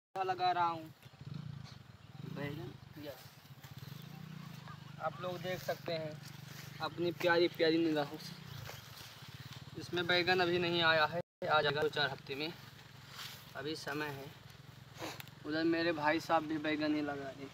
लगा रहा हूँ बैगन। यस, आप लोग देख सकते हैं अपनी प्यारी प्यारी निगाहों से। इसमें बैगन अभी नहीं आया है, आ जाएगा 2-4 हफ्ते में, अभी समय है। उधर मेरे भाई साहब भी बैगन ही लगा रहे,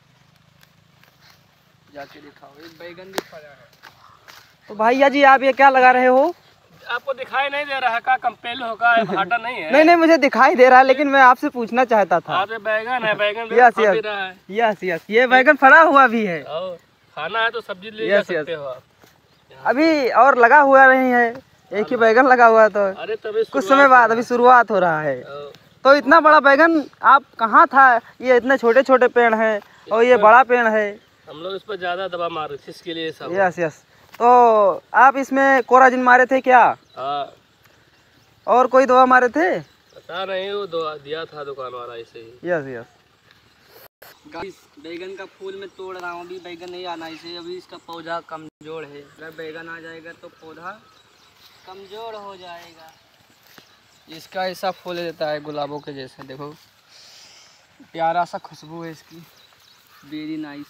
जाके दिखाओ। एक बैगन भी फड़ा है। तो भैया जी आप ये क्या लगा रहे हो? आपको दिखाई नहीं दे रहा है का? कंपेल होगा, भाटा नहीं है। नहीं मुझे दिखाई दे रहा है, लेकिन मैं आपसे पूछना चाहता था। आप बैगन है, बैगन यस ये बैगन फड़ा हुआ भी है। खाना है तो सब्जी ले जा सकते हो आप। अभी और लगा हुआ नहीं है, एक ही बैगन लगा हुआ, तो अरे तभी कुछ समय बाद अभी शुरुआत हो रहा है। तो इतना बड़ा बैगन आप कहाँ था? ये इतने छोटे छोटे पेड़ हैं और ये बड़ा पेड़ है। हम लोग इस पर ज्यादा दवा मार रहे थे, इसके लिए सब। यस तो आप इसमें कोराजिन मारे थे क्या? हाँ। और कोई दवा मारे थे? पता नहीं, वो दवा दिया था दुकान वाला ऐसे ही। यस गाइस, बैगन का फूल मैं तोड़ रहा हूँ, अभी बैगन नहीं आना इसे, अभी इसका पौधा कमजोर है। अगर बैगन आ जाएगा तो पौधा कमजोर हो जाएगा। इसका ऐसा फूल देता है गुलाबों के जैसे, देखो प्यारा सा खुशबू है इसकी, वेरी नाइस।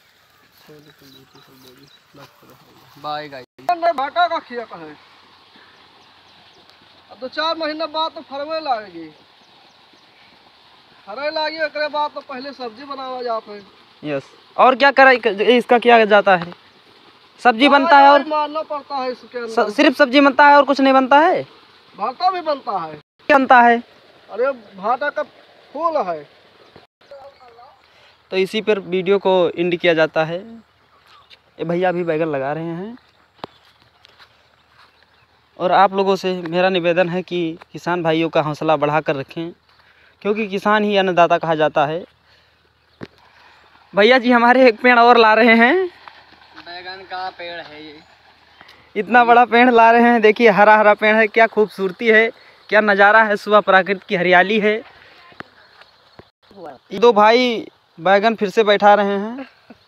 Bye guys. भाटा का खिया है, अब 2-4 महीना बाद तो फरवे लगेगी, फरे लगी, एक बाद तो पहले सब्जी बनावा जाता है। यस, और क्या करा इसका किया जाता है? सब्जी बनता है और मारना पड़ता है इसके अंदर। सिर्फ सब्जी बनता है और कुछ नहीं बनता है? भाटा भी बनता है। क्या बनता है? अरे भाटा का फूल है। तो इसी पर वीडियो को एंड किया जाता है। ये भैया भी बैगन लगा रहे हैं, और आप लोगों से मेरा निवेदन है कि किसान भाइयों का हौसला बढ़ा कर रखें, क्योंकि किसान ही अन्नदाता कहा जाता है। भैया जी हमारे एक पेड़ और ला रहे हैं। बैगन का पेड़ है ये, इतना बड़ा पेड़ ला रहे हैं, देखिए हरा हरा पेड़ है, क्या खूबसूरती है, क्या नज़ारा है, सुबह प्रकृति की हरियाली है। ये 2 भाई बैगन फिर से बैठा रहे हैं,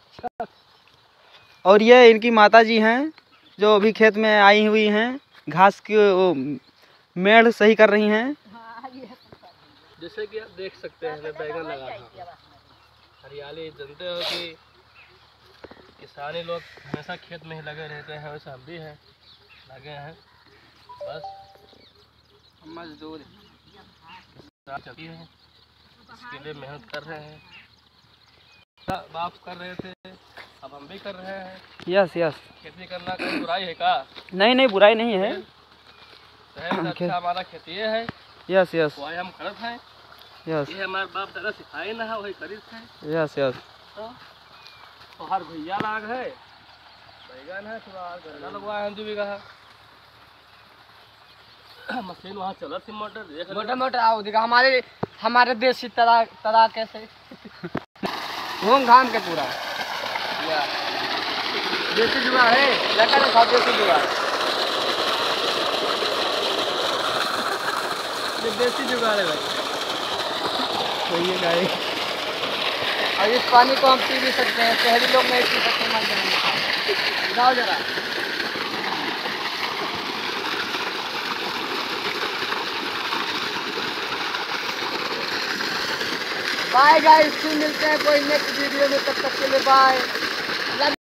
और ये इनकी माता जी हैं जो अभी खेत में आई हुई हैं, घास की मेड़ सही कर रही हैं। जैसे कि आप देख सकते हैं, मैं बैगन लगा रहा हूँ। हरियाली, जानते हो कि किसानी लोग हमेशा खेत में ही लगे रहते हैं, वैसे हम भी हैं, लगे हैं, बस मजदूर चलती है, इसके लिए मेहनत कर रहे हैं। बाप कर रहे थे, अब हम भी कर रहे हैं। यस खेती करना कोई बुराई है का? नहीं बुराई नहीं है। अच्छा हमारा खेती है। यस वही हम करत हैं। यस ये हमारे बाप दादा सिखाए ना है, वही करीत है। यस तो हर भैया लाग है, बैगन है, थोड़ा गन्ना लगवा है 2 बीघा। मशीन वहाँ चला थी, मोटर आओ दिखा हमारे देसी तरा कैसे घूम घाम के पूरा देसी जुगाड़ है, लगा रखा देसी जुगाड़, ये देसी जुगाड़ है भाई। वही है गाय। और इस पानी को हम पी भी सकते हैं, शहरी लोग नहीं पी सकते, मर जाएंगे। जाओ जरा। बाय गाइस, फिर मिलते हैं कोई नेक्स्ट वीडियो में, तब तक के लिए बाय।